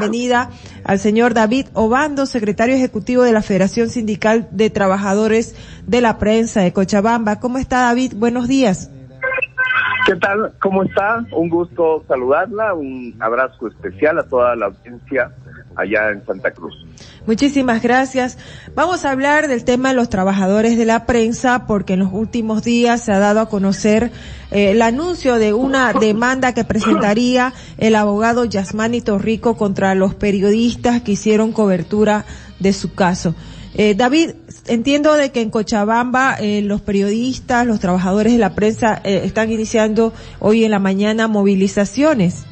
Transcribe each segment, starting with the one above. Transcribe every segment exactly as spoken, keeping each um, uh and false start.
bienvenida al señor David Obando, secretario ejecutivo de la Federación Sindical de Trabajadores de la Prensa de Cochabamba. ¿Cómo está, David? Buenos días. ¿Qué tal? ¿Cómo está? Un gusto saludarla, un abrazo especial a toda la audiencia allá en Santa Cruz. Muchísimas gracias. Vamos a hablar del tema de los trabajadores de la prensa, porque en los últimos días se ha dado a conocer eh, el anuncio de una demanda que presentaría el abogado Yasmani Torrico contra los periodistas que hicieron cobertura de su caso. Eh, David, entiendo de que en Cochabamba eh, los periodistas, los trabajadores de la prensa eh, están iniciando hoy en la mañana movilizaciones.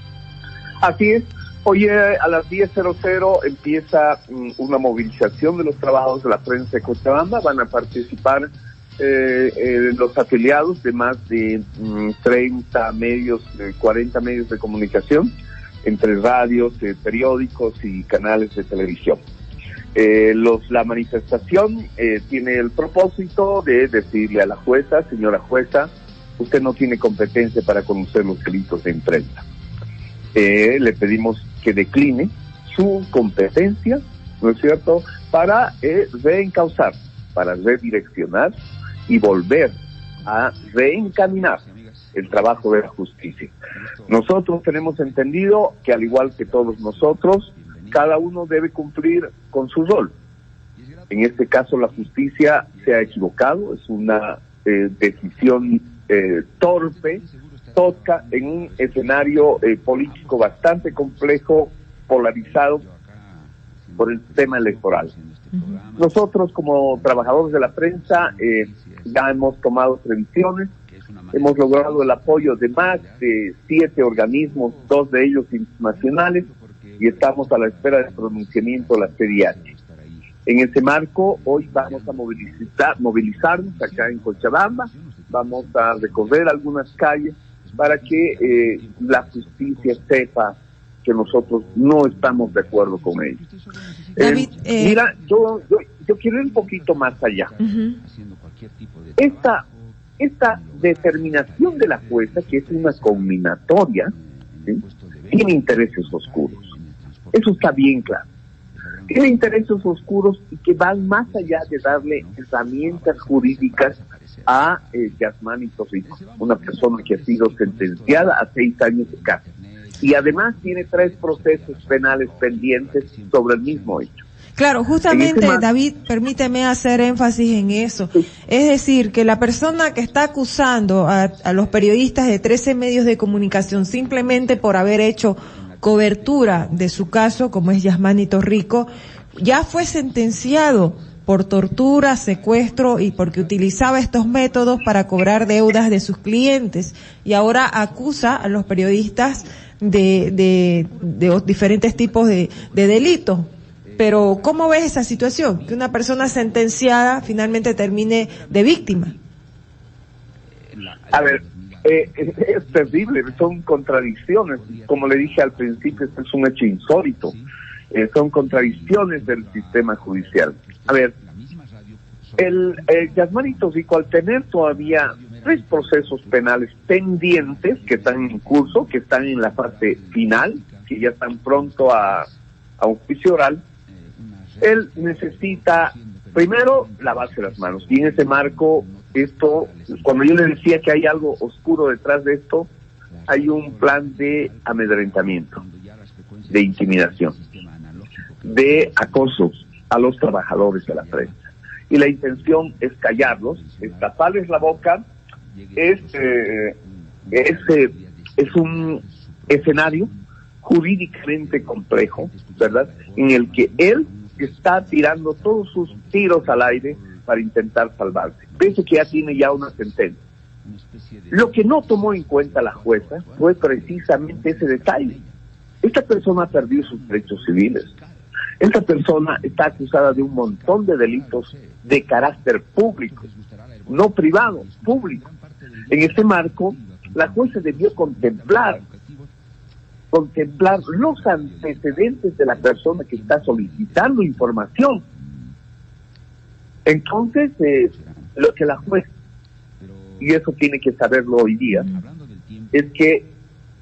Así es. Hoy eh, a las diez cero cero empieza um, una movilización de los trabajadores de la prensa de Cochabamba. Van a participar eh, eh, los afiliados de más de um, treinta medios, eh, cuarenta medios de comunicación, entre radios, eh, periódicos y canales de televisión. Eh, los, la manifestación eh, tiene el propósito de decirle a la jueza: señora jueza, usted no tiene competencia para conocer los delitos de imprenta. Eh, le pedimos que decline su competencia, ¿no es cierto?, para eh, reencauzar, para redireccionar y volver a reencaminar el trabajo de la justicia. Nosotros tenemos entendido que, al igual que todos nosotros, cada uno debe cumplir con su rol. En este caso, la justicia se ha equivocado, es una eh, decisión eh, torpe, toca en un escenario eh, político bastante complejo, polarizado por el tema electoral. Uh-huh. Nosotros, como trabajadores de la prensa, eh, ya hemos tomado previsiones, hemos logrado el apoyo de más de siete organismos, dos de ellos internacionales, y estamos a la espera del pronunciamiento de la C D H. En ese marco, hoy vamos a movilizar, movilizarnos acá en Cochabamba, vamos a recorrer algunas calles para que eh, la justicia sepa que nosotros no estamos de acuerdo con ellos. David, eh, eh... Mira, yo, yo, yo quiero ir un poquito más allá. Uh-huh. Esta, esta determinación de la jueza, que es una combinatoria, ¿sí?, tiene intereses oscuros. Eso está bien claro. Tiene intereses oscuros y que van más allá de darle herramientas jurídicas a eh, Yasmani Torrico, una persona que ha sido sentenciada a seis años de cárcel. Y además tiene tres procesos penales pendientes sobre el mismo hecho. Claro, justamente, David, permíteme hacer énfasis en eso. Sí. Es decir, que la persona que está acusando a, a los periodistas de trece medios de comunicación simplemente por haber hecho cobertura de su caso, como es Yasmani Torrico, ya fue sentenciado por tortura, secuestro y porque utilizaba estos métodos para cobrar deudas de sus clientes, y ahora acusa a los periodistas de, de, de diferentes tipos de, de delitos. Pero ¿cómo ves esa situación? Que una persona sentenciada finalmente termine de víctima. A ver, eh, es, es terrible, son contradicciones. Como le dije al principio, este es un hecho insólito. Eh, son contradicciones del sistema judicial. A ver, el eh, Yasmani Torrico, al tener todavía tres procesos penales pendientes que están en curso, que están en la fase final, que ya están pronto a, a un juicio oral, él necesita primero lavarse las manos. Y en ese marco, esto, cuando yo le decía que hay algo oscuro detrás de esto, hay un plan de amedrentamiento, de intimidación, de acoso a los trabajadores de la prensa. Y la intención es callarlos, es taparles la boca, es, eh, es, eh, es un escenario jurídicamente complejo, ¿verdad?, en el que él está tirando todos sus tiros al aire para intentar salvarse. Pienso que ya tiene ya una sentencia. Lo que no tomó en cuenta la jueza fue precisamente ese detalle. Esta persona ha perdido sus derechos civiles. Esta persona está acusada de un montón de delitos de carácter público, no privado, público. En este marco, la jueza debió contemplar contemplar los antecedentes de la persona que está solicitando información. Entonces, eh, lo que la jueza, y eso tiene que saberlo hoy día, es que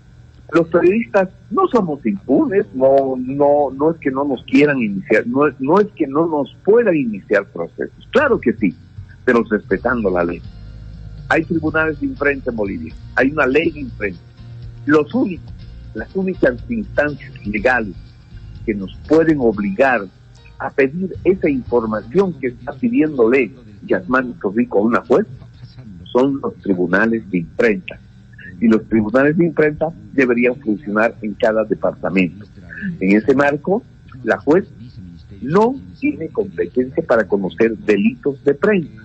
Los periodistas no somos impunes, no, no, no es que no nos quieran iniciar, no, no es que no nos puedan iniciar procesos, claro que sí, pero respetando la ley. Hay tribunales de imprensa en Bolivia, hay una ley de imprensa. Los únicos, las únicas instancias legales que nos pueden obligar a pedir esa información que está pidiéndole Yasmani Torrico a una juez son los tribunales de imprensa. Y los tribunales de imprensa deberían funcionar en cada departamento. En ese marco, la juez no tiene competencia para conocer delitos de prensa.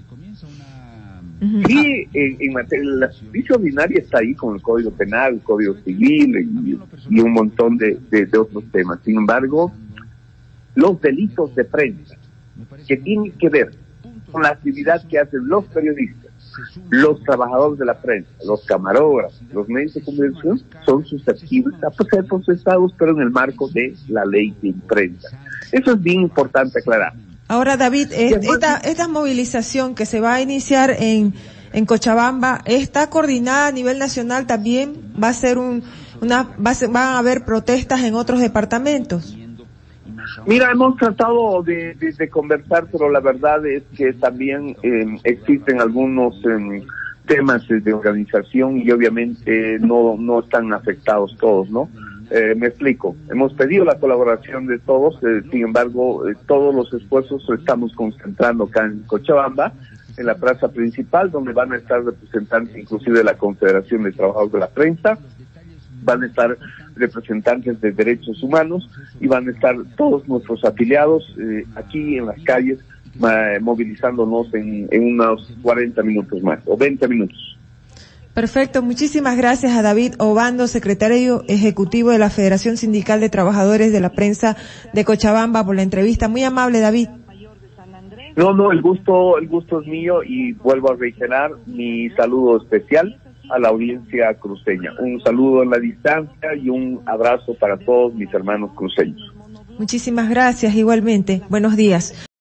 Sí, en, en materia, la justicia ordinaria está ahí con el Código Penal, el Código Civil y, y un montón de, de, de otros temas. Sin embargo, los delitos de prensa que tienen que ver con la actividad que hacen los periodistas, los trabajadores de la prensa, los camarógrafos, los medios de comunicación, son susceptibles a ser procesados, pero en el marco de la ley de imprensa. Eso es bien importante aclarar. Ahora, David, esta, esta movilización que se va a iniciar en, en Cochabamba, ¿está coordinada a nivel nacional también? ¿Va a ser un, una, va a ser, van a haber protestas en otros departamentos? Mira, hemos tratado de, de, de conversar, pero la verdad es que también eh, existen algunos eh, temas de organización y obviamente no, no están afectados todos, ¿no? Eh, me explico, hemos pedido la colaboración de todos, eh, sin embargo, eh, todos los esfuerzos estamos concentrando acá en Cochabamba, en la plaza principal, donde van a estar representantes inclusive de la Confederación de Trabajadores de la Prensa, van a estar representantes de derechos humanos y van a estar todos nuestros afiliados eh, aquí en las calles eh, movilizándonos en, en unos cuarenta minutos más o veinte minutos. Perfecto, muchísimas gracias a David Obando, secretario ejecutivo de la Federación Sindical de Trabajadores de la Prensa de Cochabamba, por la entrevista. Muy amable, David. No, no, el gusto, el gusto es mío y vuelvo a reiterar mi saludo especial a la audiencia cruceña. Un saludo en la distancia y un abrazo para todos mis hermanos cruceños. Muchísimas gracias, igualmente. Buenos días.